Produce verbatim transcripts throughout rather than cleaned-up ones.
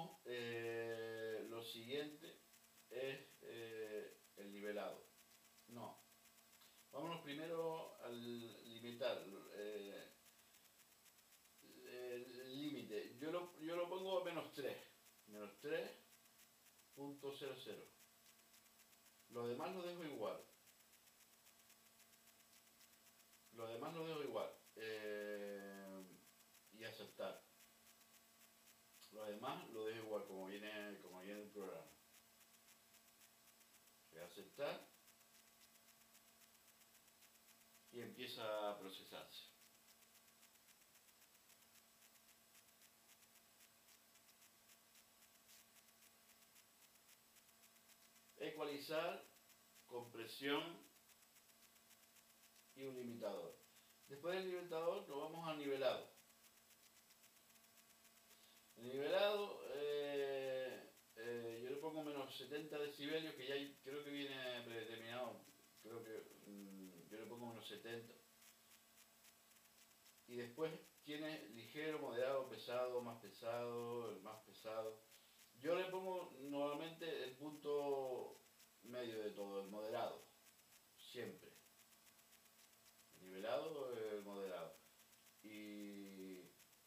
tenemos eh, lo siguiente, es eh, el nivelado. No. Vámonos primero al limitar. Eh, el límite. Yo lo, yo lo pongo a menos tres. Menos tres punto cero cero. Lo demás lo dejo igual. Lo demás lo dejo igual. Eh, y aceptar. Lo demás lo dejo igual como viene, como viene el programa. Voy a aceptar. Y empieza a procesarse. Ecualizar, compresión y un limitador. Después del limitador nos vamos al nivelado. El nivelado, eh, eh, yo le pongo menos setenta decibelios, que ya hay, creo que viene predeterminado, creo que mmm, yo le pongo menos setenta. Y después tiene ligero, moderado, pesado, más pesado, el más pesado. Yo le pongo normalmente el punto medio de todo, el moderado, siempre. El nivelado, el moderado. Y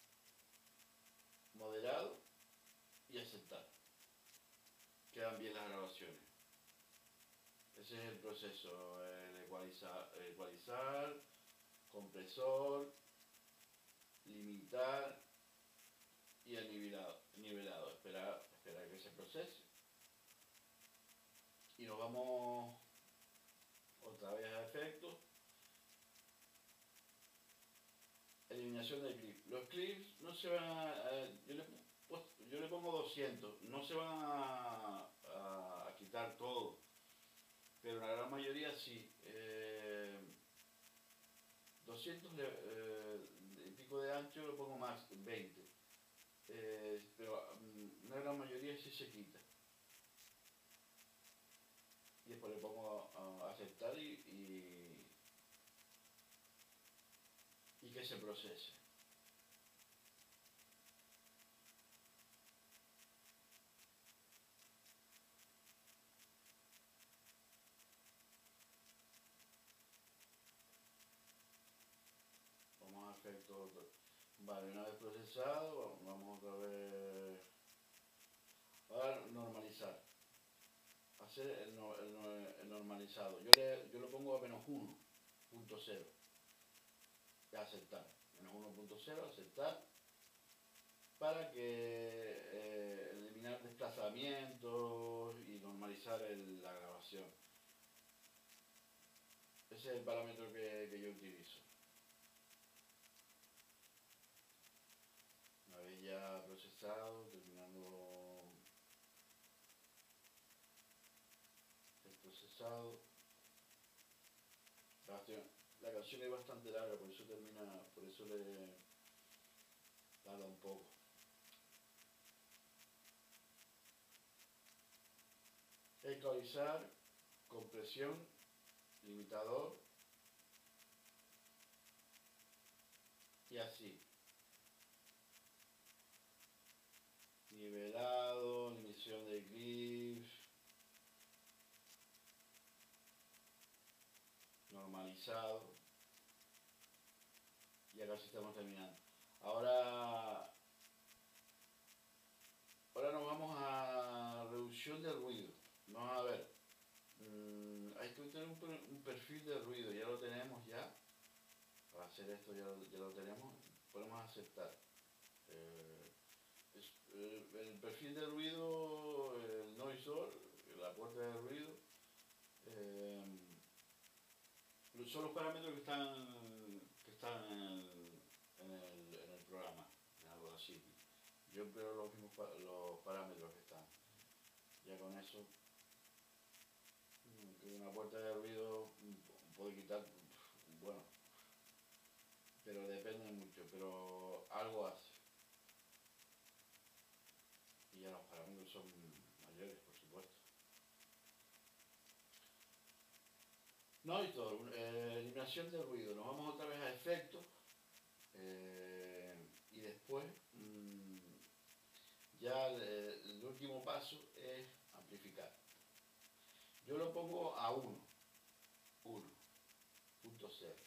moderado y aceptar. Quedan bien las grabaciones. Ese es el proceso, el ecualizar, ecualizar, compresor, limitar y el nivelado. nivelado. Esperar, esperar que se procese. Y nos vamos otra vez a efectos. Eliminación de clip. Los clips no se van a... a yo, le, pues, yo le pongo doscientos. No se van a, a, a quitar todo. Pero la gran mayoría sí. Eh, doscientos eh, y pico de ancho le pongo más, veinte. Eh, pero um, una gran mayoría sí se quita. Y después le pongo a, a aceptar y, y, y que se procese. Vamos a efectos. Vale, una vez procesado, vamos otra vez. Ahora normalizar. Hacer el, no, el, el normalizado. Yo le, yo lo pongo a menos uno punto cero. Y aceptar. Menos uno punto cero, aceptar. Para que eh, eliminar desplazamientos y normalizar el, la grabación. Ese es el parámetro que, que yo utilizo. Una vez ya procesado, terminando el procesado. La canción, la canción es bastante larga, por eso termina, por eso le tarda un poco. Ecualizar, compresión, limitador y así. Nivelado, limitación de clips, normalizado. Y acá sí estamos terminando. Ahora, ahora nos vamos a reducción de ruido. Vamos a ver. Mmm, hay que tener un, un perfil de ruido. Ya lo tenemos ya. Para hacer esto ya, ya lo tenemos. Podemos aceptar. Eh, es, eh, el perfil de ruido, el noisor, la puerta de ruido. Eh, son los parámetros que están, que están en, el, en, el, en el programa, en Audacity. Yo empleo los mismos los parámetros que están. Ya con eso, una puerta de ruido puede quitar, bueno, pero depende mucho, pero algo hace. Y ya los parámetros son mayores, por supuesto. No y todo, eh, eliminación de ruido. Nos vamos otra vez a efectos. Eh, y después mmm, ya le, último paso es amplificar. Yo lo pongo a uno, uno punto cero.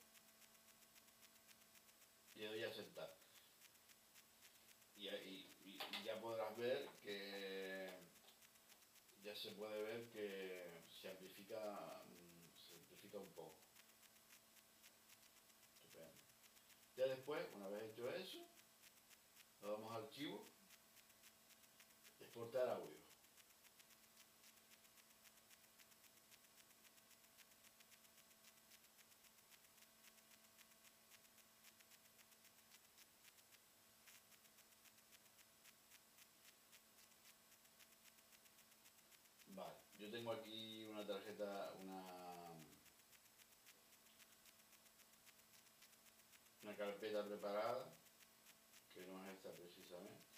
Y le doy a aceptar. Y, y, y ya podrás ver que ya se puede ver que se amplifica, se amplifica un poco. Estupendo. Ya después, una vez hecho eso, nos vamos al archivo, exportar audio. Vale, yo tengo aquí una tarjeta, una, una carpeta preparada, que no es esta precisamente.